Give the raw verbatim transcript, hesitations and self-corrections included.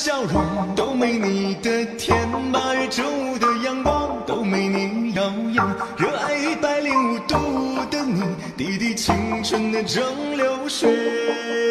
笑容，都没你的甜。八月正午的阳光，都没你耀眼。热爱一百零五度的你，滴滴青春的蒸馏水。